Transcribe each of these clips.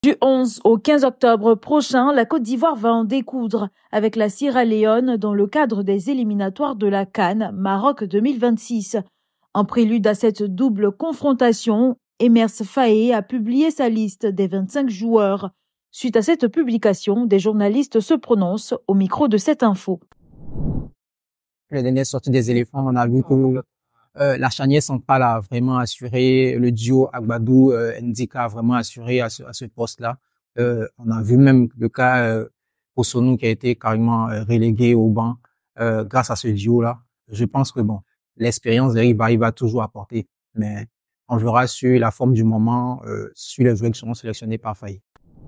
Du 11 au 15 octobre prochain, la Côte d'Ivoire va en découdre avec la Sierra Leone dans le cadre des éliminatoires de la CAN Maroc 2026. En prélude à cette double confrontation, Emers Faé a publié sa liste des 25 joueurs. Suite à cette publication, des journalistes se prononcent au micro de cette info. La dernière sortie des éléphants, on a vu que la charnière centrale a vraiment assuré, le duo Agbadou Ndika a vraiment assuré à ce poste-là. On a vu même le cas Kosonou qui a été carrément relégué au banc grâce à ce duo-là. Je pense que bon, l'expérience d'Eric Bailly va toujours apporter, mais on verra sur la forme du moment, sur les joueurs qui seront sélectionnés par Faye.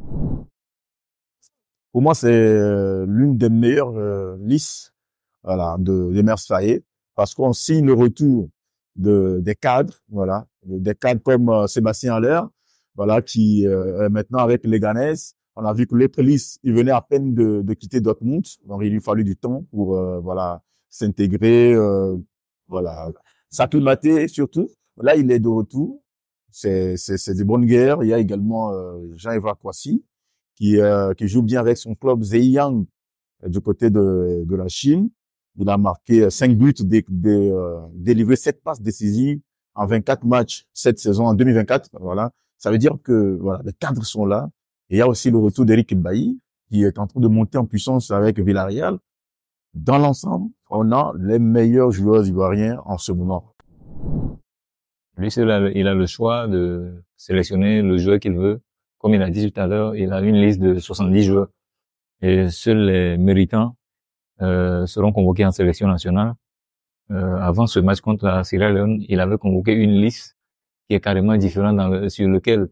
Pour moi, c'est l'une des meilleures listes, voilà, de Emers Faé, parce qu'on signe le retour des cadres, voilà, des cadres comme Sébastien Haller, voilà, qui est maintenant avec les Leganés. On a vu que Leprelis, il venait à peine de quitter Dortmund, donc il lui fallu du temps pour voilà, s'intégrer, voilà, s'acclimater surtout. Là, il est de retour. C'est de bonne guerre. Il y a également Jean-Yves Kwasi qui joue bien avec son club Zhejiang du côté de la Chine. Il a marqué 5 buts, délivré 7 passes décisives en 24 matchs cette saison, en 2024. Voilà. Ça veut dire que, voilà, les cadres sont là. Et il y a aussi le retour d'Eric Bailly, qui est en train de monter en puissance avec Villarreal. Dans l'ensemble, on a les meilleurs joueurs ivoiriens en ce moment. Lui, il a le choix de sélectionner le joueur qu'il veut. Comme il a dit tout à l'heure, il a une liste de 70 joueurs. Et seuls les méritants seront convoqués en sélection nationale. Avant ce match contre la Sierra Leone, il avait convoqué une liste qui est carrément différente sur laquelle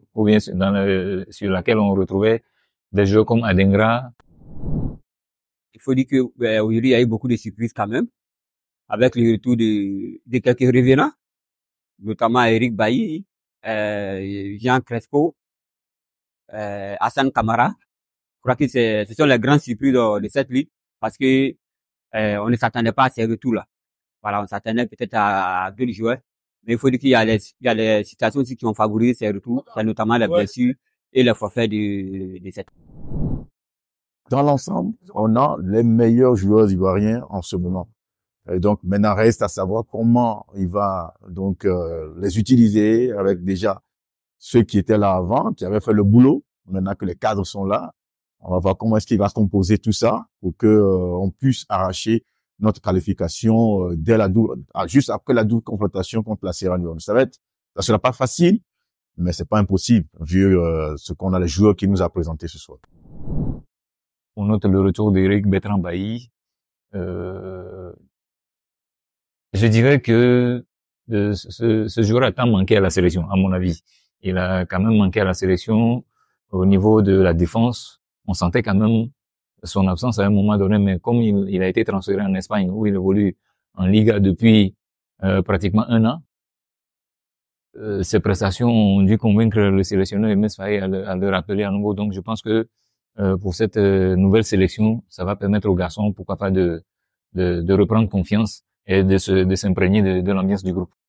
on retrouvait des joueurs comme Adengra. Il faut dire que aujourd'hui il y a eu beaucoup de surprises quand même, avec le retour de quelques revenants, notamment Eric Bailly, Jean Crespo, Hassan Kamara. Je crois que ce sont les grandes surprises de cette ligue, parce que on ne s'attendait pas à ces retours-là. Voilà, on s'attendait peut-être à deux joueurs, mais il faut dire qu'il y a les situations aussi qui ont favorisé ces retours, c'est notamment les blessures et les forfaits de cette. Dans l'ensemble, on a les meilleurs joueurs ivoiriens en ce moment. Et donc maintenant reste à savoir comment il va donc les utiliser avec déjà ceux qui étaient là avant, qui avaient fait le boulot. Maintenant que les cadres sont là, on va voir comment est-ce qu'il va composer tout ça pour que on puisse arracher notre qualification dès juste après la double confrontation contre la Sierra Leone. Ça sera pas facile, mais c'est pas impossible vu ce qu'on a les joueurs qui nous a présenté ce soir. On note le retour d'Eric Bertrand Bailly. Je dirais que ce joueur a tant manqué à la sélection, à mon avis. Il a quand même manqué à la sélection au niveau de la défense. On sentait quand même son absence à un moment donné, mais comme il a été transféré en Espagne, où il évolue en Liga depuis pratiquement 1 an, ses prestations ont dû convaincre le sélectionneur Emers Faé à le rappeler à nouveau. Donc je pense que pour cette nouvelle sélection, ça va permettre aux garçons, pourquoi pas, de reprendre confiance et de s'imprégner de l'ambiance du groupe.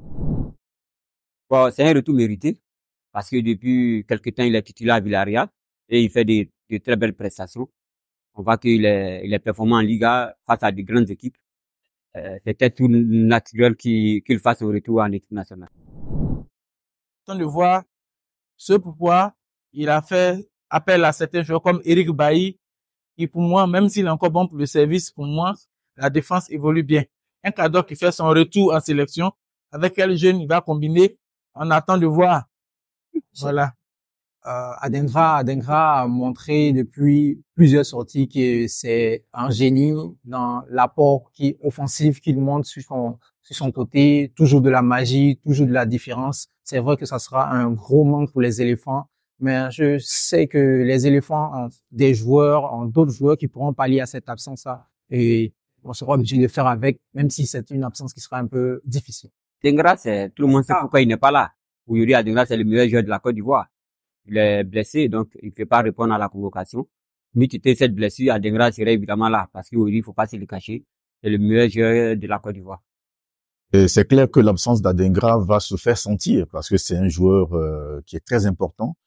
Bon, c'est un retour mérité, parce que depuis quelque temps, il est titulaire à Villarreal et il fait de très belles prestations. On voit qu'il est performant en Liga face à de grandes équipes. C'était tout naturel qu'il fasse un retour en équipe nationale. De voir ce pourquoi il a fait appel à certains joueurs comme Eric Bailly, qui pour moi, même s'il est encore bon pour le service, pour moi, la défense évolue bien. Un cadre qui fait son retour en sélection, avec quel jeune il va combiner, on attend de voir. Voilà. Adengra a montré depuis plusieurs sorties que c'est un génie dans l'apport offensif qu'il montre sur son côté, toujours de la magie, toujours de la différence. C'est vrai que ça sera un gros manque pour les éléphants, mais je sais que les éléphants ont d'autres joueurs qui pourront pallier à cette absence-là, et on sera obligé de faire avec, même si c'est une absence qui sera un peu difficile. Adengra, tout le monde sait pourquoi il n'est pas là. Aujourd'hui, Adengra, c'est le meilleur joueur de la Côte d'Ivoire. Il est blessé, donc il ne peut pas répondre à la convocation. Mais cette blessure, Adengra serait évidemment là, parce qu'aujourd'hui, il ne faut pas se le cacher. C'est le meilleur joueur de la Côte d'Ivoire. Et c'est clair que l'absence d'Adengra va se faire sentir, parce que c'est un joueur qui est très important.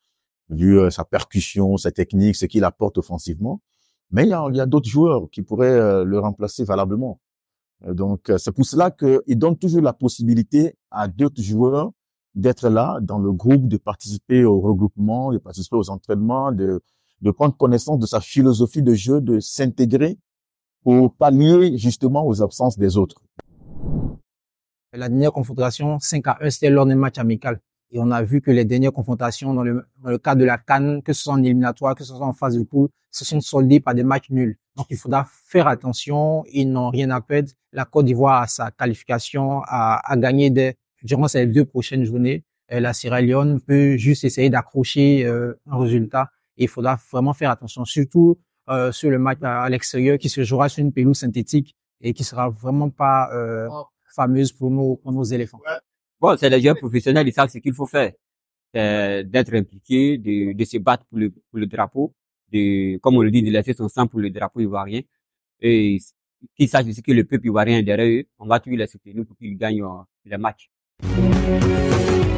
vu sa percussion, sa technique, ce qu'il apporte offensivement. Mais il y a d'autres joueurs qui pourraient le remplacer valablement. Donc, c'est pour cela qu'il donne toujours la possibilité à d'autres joueurs d'être là dans le groupe, de participer au regroupement, de participer aux entraînements, de prendre connaissance de sa philosophie de jeu, de s'intégrer pour pallier justement aux absences des autres. La dernière confrontation, 5-1, c'était lors d'un match amical. Et on a vu que les dernières confrontations dans le cadre de la CAN, que ce soit en éliminatoire, que ce soit en phase de poule, se sont soldées par des matchs nuls. Donc, il faudra faire attention. Ils n'ont rien à perdre. La Côte d'Ivoire a sa qualification à gagner durant ces 2 prochaines journées. La Sierra Leone peut juste essayer d'accrocher un résultat. Et il faudra vraiment faire attention, surtout sur le match à l'extérieur qui se jouera sur une pelouse synthétique et qui sera vraiment pas fameuse pour nos éléphants. Bon, c'est les joueurs professionnels, ils savent ce qu'il faut faire. D'être impliqués, de se battre pour le drapeau, comme on le dit, de laisser son sang pour le drapeau ivoirien. Et qu'ils sachent aussi que le peuple ivoirien est derrière eux, on va toujours les soutenir pour qu'ils gagnent les matchs.